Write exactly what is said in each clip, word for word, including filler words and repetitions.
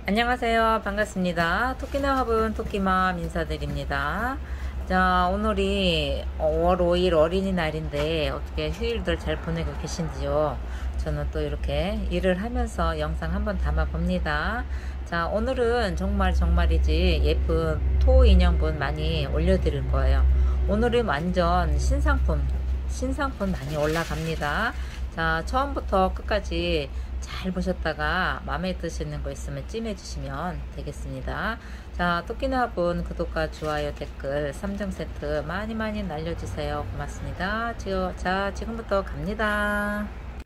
안녕하세요. 반갑습니다. 토끼네 화분 토끼맘 인사드립니다. 자, 오늘이 오월 오일 어린이날인데 어떻게 휴일들 잘 보내고 계신지요? 저는 또 이렇게 일을 하면서 영상 한번 담아 봅니다. 자, 오늘은 정말 정말이지 예쁜 토 인형분 많이 올려드릴 거예요. 오늘은 완전 신상품 신상품 많이 올라갑니다. 자, 처음부터 끝까지 잘 보셨다가 마음에 드시는 거 있으면 찜해 주시면 되겠습니다. 자, 토끼네 화분 구독과 좋아요, 댓글 삼 종 세트 많이 많이 날려주세요. 고맙습니다. 자, 지금부터 갑니다.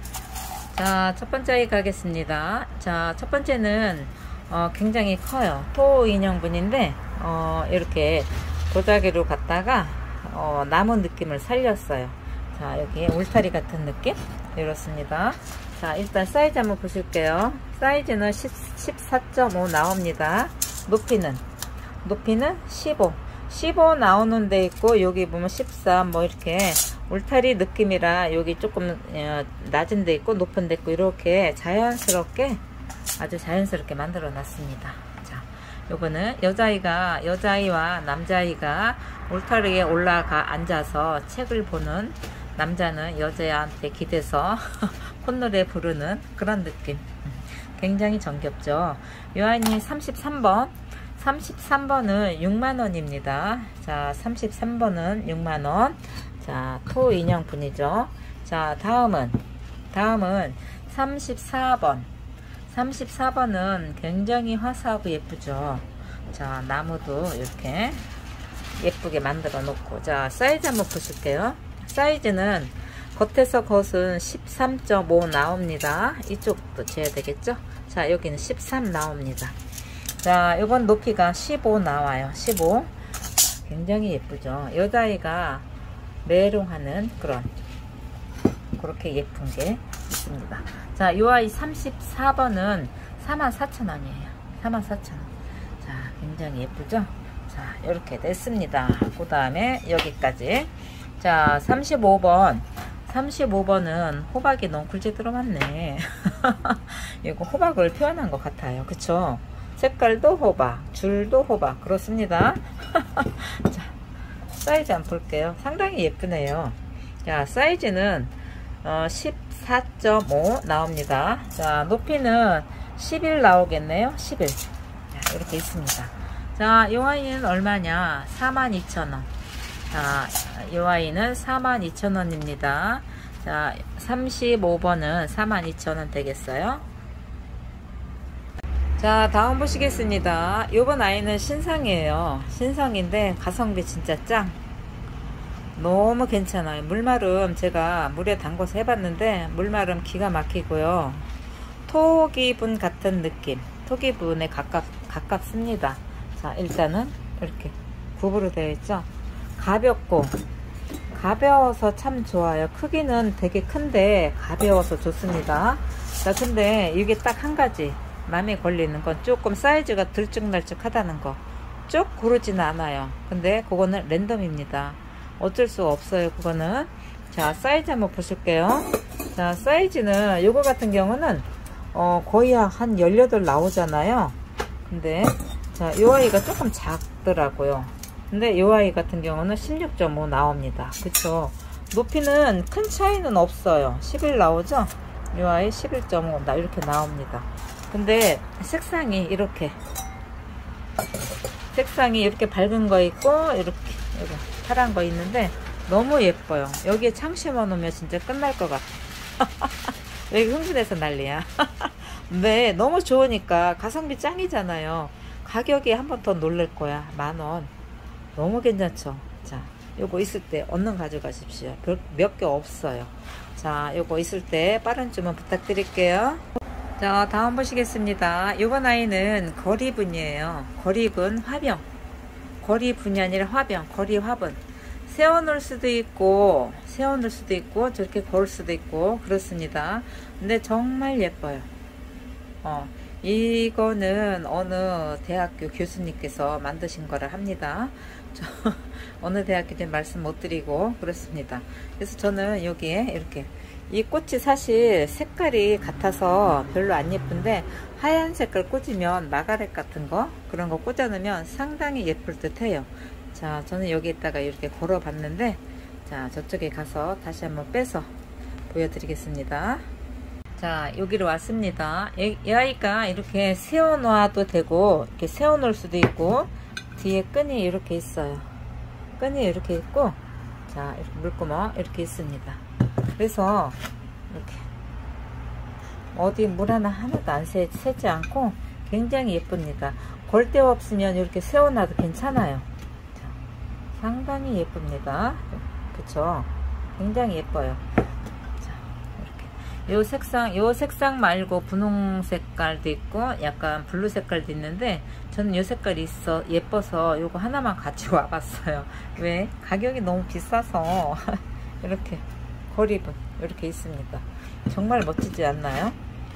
자, 첫 번째 아이 가겠습니다. 자, 첫 번째는 어, 굉장히 커요. 토 인형분인데 어, 이렇게 도자기로 갖다가 어, 나무 느낌을 살렸어요. 자, 여기 울타리 같은 느낌 이렇습니다. 자, 일단 사이즈 한번 보실게요. 사이즈는 십사 점 오 나옵니다. 높이는 높이는 십오 십오 나오는 데 있고, 여기 보면 십삼 뭐 이렇게 울타리 느낌이라 여기 조금 낮은 데 있고 높은 데 있고 이렇게 자연스럽게 아주 자연스럽게 만들어 놨습니다. 자, 요거는 여자아이가 여자아이와 남자아이가 울타리에 올라가 앉아서 책을 보는, 남자는 여자한테 기대서 콧노래 부르는 그런 느낌. 굉장히 정겹죠. 요 아이는 삼십삼 번 삼십삼 번은 육만 원입니다. 자, 삼십삼 번은 육만 원. 자, 토 인형분이죠. 자, 다음은 다음은 삼십사 번 삼십사 번은 굉장히 화사하고 예쁘죠. 자, 나무도 이렇게 예쁘게 만들어 놓고, 자, 사이즈 한번 보실게요. 사이즈는 겉에서 겉은 십삼 점 오 나옵니다. 이쪽도 재야 되겠죠. 자, 여기는 십삼 나옵니다. 자, 이번 높이가 십오 나와요. 십오. 굉장히 예쁘죠. 여자아이가 메롱하는 그런 그렇게 예쁜 게 있습니다. 자, 이 아이 삼십사 번은 사만 사천 원이에요. 사만 사천 원. 자, 굉장히 예쁘죠. 자, 이렇게 됐습니다. 그 다음에 여기까지. 자, 삼십오 번 삼십오 번은 호박이 넝쿨지 들어갔네. 이거 호박을 표현한 것 같아요. 그쵸? 색깔도 호박, 줄도 호박. 그렇습니다. 자, 사이즈 한번 볼게요. 상당히 예쁘네요. 자, 사이즈는 어, 십사 점 오 나옵니다. 자, 높이는 십일 나오겠네요. 십일. 자, 이렇게 있습니다. 자, 이 아이는 얼마냐? 사만 이천 원. 자, 이 아이는 사만 이천 원입니다. 자, 삼십오 번은 사만 이천 원 되겠어요. 자, 다음 보시겠습니다. 요번 아이는 신상이에요. 신상인데 가성비 진짜 짱. 너무 괜찮아요. 물마름 제가 물에 담궈서 해봤는데 물마름 기가 막히고요. 토기분 같은 느낌. 토기분에 가깝, 가깝습니다. 자, 일단은 이렇게 굽으로 되어 있죠. 가볍고 가벼워서 참 좋아요. 크기는 되게 큰데 가벼워서 좋습니다. 자, 근데 이게 딱 한 가지 마음에 걸리는 건 조금 사이즈가 들쭉날쭉 하다는 거. 쭉 고르지는 않아요. 근데 그거는 랜덤입니다. 어쩔 수 없어요. 그거는. 자, 사이즈 한번 보실게요. 자, 사이즈는 요거 같은 경우는 어, 거의 한 열여덟 나오잖아요. 근데 자, 요 아이가 조금 작더라고요. 근데 이 아이 같은 경우는 십육 점 오 나옵니다. 그쵸? 높이는 큰 차이는 없어요. 십일 나오죠? 이 아이 십일 점 오 나 이렇게 나옵니다. 근데 색상이 이렇게 색상이 이렇게 밝은 거 있고 이렇게 이거 파란 거 있는데 너무 예뻐요. 여기에 창 심어 놓으면 진짜 끝날 것 같아. 왜 흥분해서 난리야. 네, 너무 좋으니까 가성비 짱이잖아요. 가격이 한 번 더 놀랄 거야. 만원. 너무 괜찮죠. 자, 요거 있을 때 얼른 가져가십시오. 몇 개 없어요. 자, 요거 있을 때 빠른 주문 부탁드릴게요. 자, 다음 보시겠습니다. 요번 아이는 거리분이에요. 거리분 화병. 거리분이 아니라 화병. 거리 화분. 세워놓을 수도 있고 세워놓을 수도 있고 저렇게 걸을 수도 있고 그렇습니다. 근데 정말 예뻐요. 어, 이거는 어느 대학교 교수님께서 만드신 거라 합니다. 저 어느 대학교인지 말씀 못 드리고 그렇습니다. 그래서 저는 여기에 이렇게 이 꽃이 사실 색깔이 같아서 별로 안 예쁜데 하얀 색깔 꽂으면 마가렛 같은 거 그런 거 꽂아 놓으면 상당히 예쁠 듯 해요. 자, 저는 여기에다가 이렇게 걸어 봤는데, 자, 저쪽에 가서 다시 한번 빼서 보여드리겠습니다. 자, 여기로 왔습니다. 이, 이 아이가 이렇게 세워 놔도 되고 이렇게 세워 놓을 수도 있고, 뒤에 끈이 이렇게 있어요. 끈이 이렇게 있고, 자, 이렇게 물구멍 이렇게 있습니다. 그래서 이렇게 어디 물 하나 하나도 안 새, 새지 않고 굉장히 예쁩니다. 걸 데 없으면 이렇게 세워놔도 괜찮아요. 자, 상당히 예쁩니다. 그쵸? 굉장히 예뻐요. 자, 이렇게 요 색상, 요 색상 말고 분홍 색깔도 있고 약간 블루 색깔도 있는데, 저는 요 색깔이 있어 예뻐서 요거 하나만 같이 와봤어요. 왜? 가격이 너무 비싸서 이렇게 거리분 이렇게 있습니다. 정말 멋지지 않나요?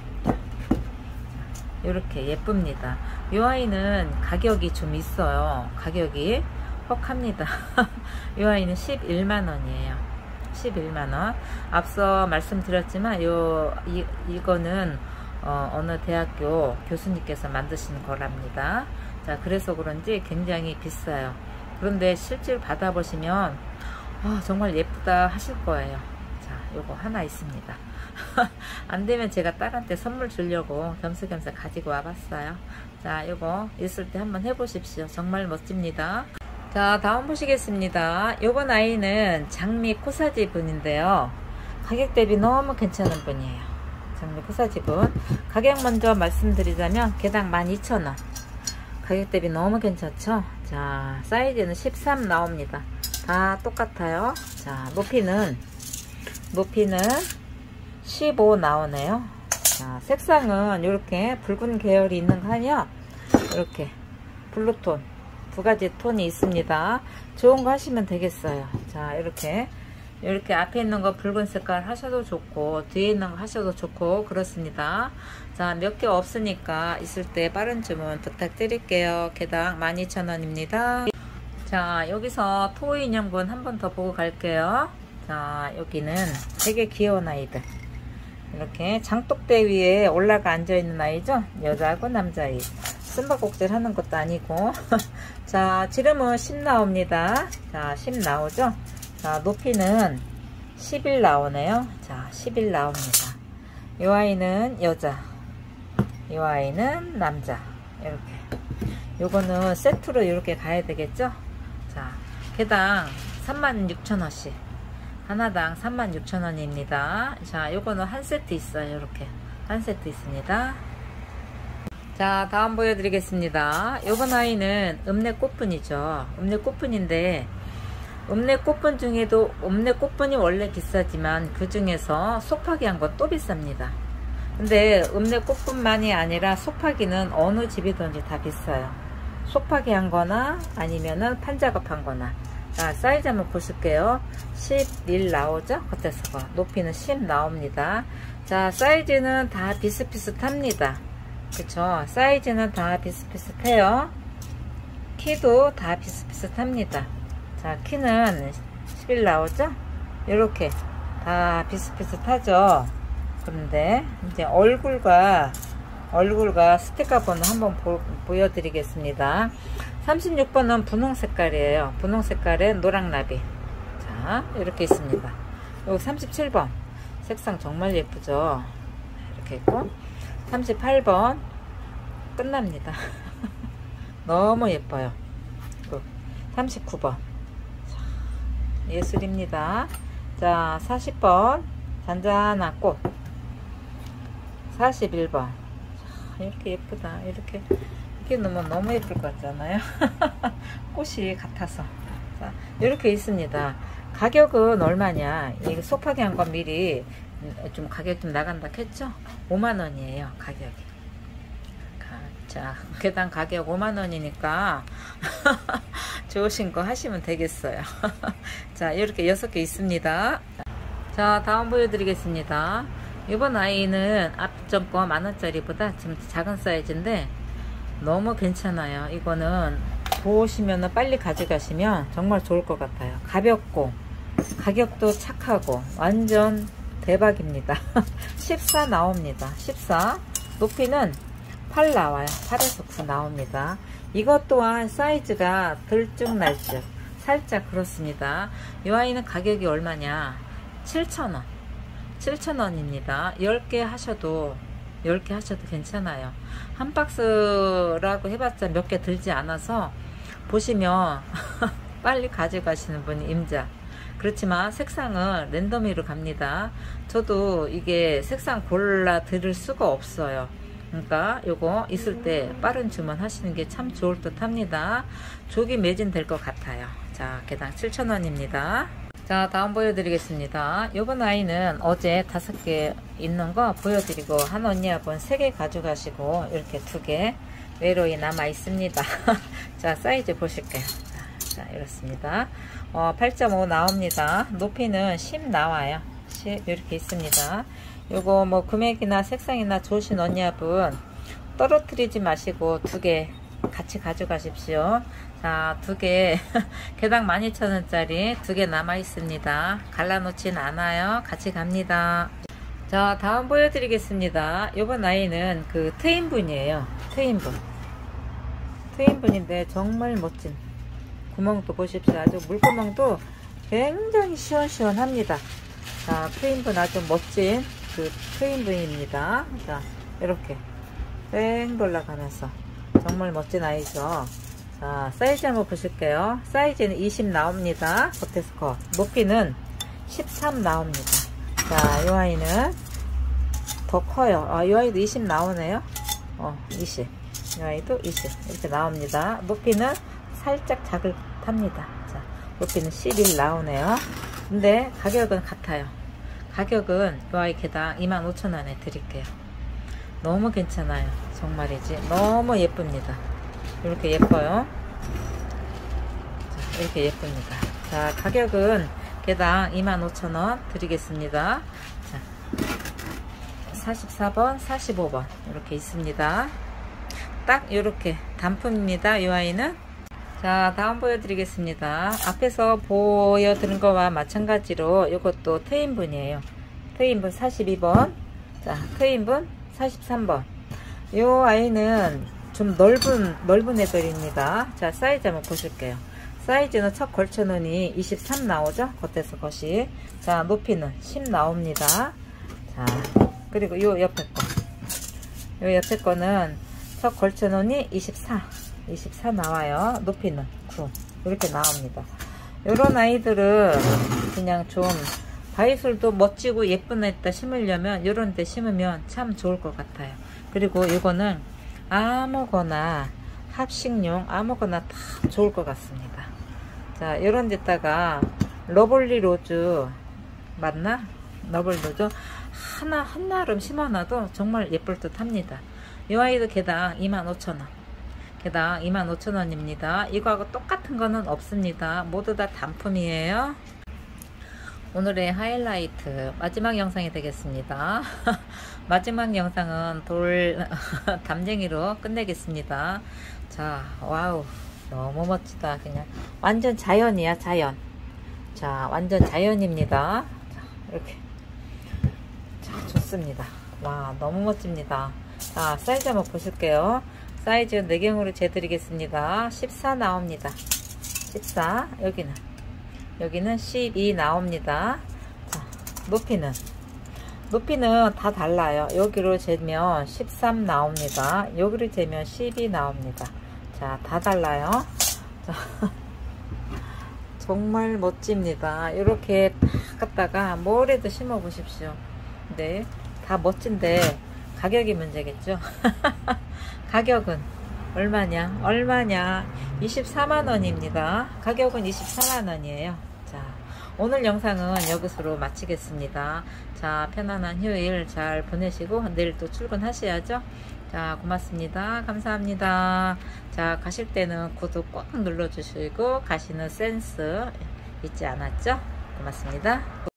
이렇게 예쁩니다. 이 아이는 가격이 좀 있어요. 가격이 헉합니다. 이 아이는 십일만 원이에요. 십일만 원. 앞서 말씀드렸지만 요 이, 이거는 어, 어느 대학교 교수님께서 만드신 거랍니다. 자, 그래서 그런지 굉장히 비싸요. 그런데 실제로 받아보시면 아, 정말 예쁘다 하실 거예요. 자, 요거 하나 있습니다. 안되면 제가 딸한테 선물 주려고 겸사겸사 가지고 와봤어요. 자, 요거 있을 때 한번 해보십시오. 정말 멋집니다. 자, 다음 보시겠습니다. 요번 아이는 장미 코사지 분인데요, 가격 대비 너무 괜찮은 분이에요. 장미 코사지 분. 가격 먼저 말씀드리자면 개당 만 이천 원. 가격 대비 너무 괜찮죠? 자, 사이즈는 십삼 나옵니다. 다 똑같아요. 자, 높이는 높이는 십오 나오네요. 자, 색상은 이렇게 붉은 계열이 있는 거 아니요, 이렇게 블루톤 두 가지 톤이 있습니다. 좋은 거 하시면 되겠어요. 자, 이렇게 이렇게 앞에 있는 거 붉은 색깔 하셔도 좋고 뒤에 있는 거 하셔도 좋고 그렇습니다. 자, 몇 개 없으니까 있을 때 빠른 주문 부탁드릴게요. 개당 만 이천 원입니다. 자, 여기서 토이 인형분 한 번 더 보고 갈게요. 자, 여기는 되게 귀여운 아이들. 이렇게 장독대 위에 올라가 앉아있는 아이죠. 여자하고 남자아이. 숨바꼭질 하는 것도 아니고. 자, 지름은 십 나옵니다. 자, 십 나오죠. 자, 높이는 십일 나오네요. 자, 십일 나옵니다. 이 아이는 여자, 이 아이는 남자. 이렇게 요거는 세트로 이렇게 가야 되겠죠. 자, 개당 삼만 육천 원씩 하나당 삼만 육천 원입니다. 자, 요거는 한 세트 있어요. 이렇게 한 세트 있습니다. 자, 다음 보여드리겠습니다. 요번 아이는 읍내꽃분이죠. 읍내꽃분인데 읍내꽃분 중에도 읍내꽃분이 원래 비싸지만 그 중에서 속파기 한 건 또 비쌉니다. 근데 읍내꽃분만이 아니라 속파기는 어느 집이든지 다 비싸요. 속파기 한 거나 아니면은 판작업 한 거나. 자, 사이즈 한번 보실게요. 십일 나오죠? 겉에서 거. 높이는 십 나옵니다. 자, 사이즈는 다 비슷비슷합니다. 그쵸? 사이즈는 다 비슷비슷해요. 키도 다 비슷비슷합니다. 자, 키는 십일 나오죠? 이렇게 다 비슷비슷하죠? 그런데 이제 얼굴과 얼굴과 스티커 번호 한번 보, 보여드리겠습니다. 삼십육 번은 분홍 색깔이에요. 분홍 색깔에 노랑나비. 자, 이렇게 있습니다. 여기 삼십칠 번 색상 정말 예쁘죠? 이렇게 있고, 삼십팔 번 끝납니다. 너무 예뻐요. 삼십구 번 예술입니다. 자, 사십 번 잔잔한 꽃. 사십일 번 자, 이렇게 예쁘다. 이렇게 이렇게 놓으면 너무 예쁠 것 같잖아요. 꽃이 같아서. 자, 이렇게 있습니다. 가격은 얼마냐? 이거 속하게 한 건 미리 좀 가격 좀 나간다 했죠? 오만 원이에요. 가격이. 자, 개당 가격 오만 원이니까 좋으신 거 하시면 되겠어요. 자, 이렇게 여섯 개 있습니다. 자, 다음 보여드리겠습니다. 이번 아이는 앞전 거 만원짜리보다 좀 작은 사이즈인데 너무 괜찮아요. 이거는 보시면은 빨리 가져가시면 정말 좋을 것 같아요. 가볍고 가격도 착하고 완전 대박입니다. 십사 나옵니다. 십사. 높이는 팔 나와요. 팔에서 구 나옵니다. 이것 또한 사이즈가 들쭉날쭉 살짝 그렇습니다. 이 아이는 가격이 얼마냐? 칠천 원. 칠천 원입니다. 열 개 하셔도 열 개 하셔도 괜찮아요. 한 박스라고 해봤자 몇 개 들지 않아서 보시면 빨리 가져가시는 분이 임자. 그렇지만 색상은 랜덤으로 갑니다. 저도 이게 색상 골라 드릴 수가 없어요. 그러니까 요거 있을 때 빠른 주문 하시는 게 참 좋을 듯 합니다. 조기 매진 될 것 같아요. 자, 개당 칠천 원입니다. 자, 다음 보여드리겠습니다. 요번 아이는 어제 다섯 개 있는 거 보여드리고 한 언니하고는 세 개 가져가시고 이렇게 두 개 외로이 남아 있습니다. 자, 사이즈 보실게요. 자, 이렇습니다. 어, 팔 점 오 나옵니다. 높이는 십 나와요. 십 이렇게 있습니다. 요거 뭐 금액이나 색상이나 좋으신 언니분 떨어뜨리지 마시고 두 개 같이 가져가십시오. 자, 두 개 개당 만 이천 원짜리 두 개 남아 있습니다. 갈라놓진 않아요. 같이 갑니다. 자, 다음 보여드리겠습니다. 요번 아이는 그 트윈분이에요. 트윈분. 트윈분인데 정말 멋진 구멍도 보십시오. 아주 물구멍도 굉장히 시원시원합니다. 자, 트윈분 아주 멋진 그 트윈분입니다. 자, 이렇게 뺑 돌아가면서 정말 멋진 아이죠. 자, 사이즈 한번 보실게요. 사이즈는 이십 나옵니다. 겉에서 컷. 높이는 십삼 나옵니다. 자, 이 아이는 더 커요. 아, 이 아이도 이십 나오네요. 어, 이십. 이 아이도 이십. 이렇게 나옵니다. 높이는 살짝 자글합니다. 자, 높이는 십일 나오네요. 근데 가격은 같아요. 가격은 이 아이 개당 이만 오천 원에 드릴게요. 너무 괜찮아요. 정말이지. 너무 예쁩니다. 이렇게 예뻐요. 자, 이렇게 예쁩니다. 자, 가격은 개당 이만 오천 원 드리겠습니다. 자, 사십사 번, 사십오 번 이렇게 있습니다. 딱 이렇게 단품입니다. 이 아이는. 자, 다음 보여드리겠습니다. 앞에서 보여드린 거와 마찬가지로 이것도 트윈분이에요. 트윈분 사십이 번. 자, 트윈분 사십삼 번. 이 아이는 좀 넓은 넓은 애들입니다. 자, 사이즈 한번 보실게요. 사이즈는 첫 걸쳐놓으니 이십삼 나오죠. 겉에서 겉이. 자, 높이는 십 나옵니다. 자, 그리고 요 옆에 거, 요 옆에 거는 첫 걸쳐놓으니 이십사, 이십사 나와요. 높이는 구 이렇게 나옵니다. 요런 아이들은 그냥 좀 바이솔도 멋지고 예쁜 애다 심으려면 요런 데 심으면 참 좋을 것 같아요. 그리고 이거는 아무거나 합식용 아무거나 다 좋을 것 같습니다. 자, 요런 데다가 러블리 로즈 맞나? 러블리 로즈 하나 한나름 심어놔도 정말 예쁠 듯 합니다. 이 아이도 개당 이만 오천 원. 개당 이만 오천 원입니다. 이거하고 똑같은 거는 없습니다. 모두 다 단품이에요. 오늘의 하이라이트 마지막 영상이 되겠습니다. 마지막 영상은 돌 담쟁이로 끝내겠습니다. 자, 와우, 너무 멋지다. 그냥 완전 자연이야, 자연. 자, 완전 자연입니다. 자, 이렇게. 자, 좋습니다. 와, 너무 멋집니다. 자, 사이즈 한번 보실게요. 사이즈 내경으로 재드리겠습니다. 십사 나옵니다. 십사. 여기는 여기는 십이 나옵니다. 자, 높이는 높이는 다 달라요. 여기로 재면 십삼 나옵니다. 여기로 재면 십이 나옵니다. 자, 다 달라요. 자, 정말 멋집니다. 이렇게 탁 갖다가 뭐래도 심어 보십시오. 네, 다 멋진데 가격이 문제겠죠. 가격은 얼마냐? 얼마냐? 이십사만 원입니다. 가격은 이십사만 원이에요. 자, 오늘 영상은 여기서로 마치겠습니다. 자, 편안한 휴일 잘 보내시고 내일 또 출근하셔야죠. 자, 고맙습니다. 감사합니다. 자, 가실 때는 구독 꼭 눌러주시고 가시는 센스 잊지 않았죠? 고맙습니다.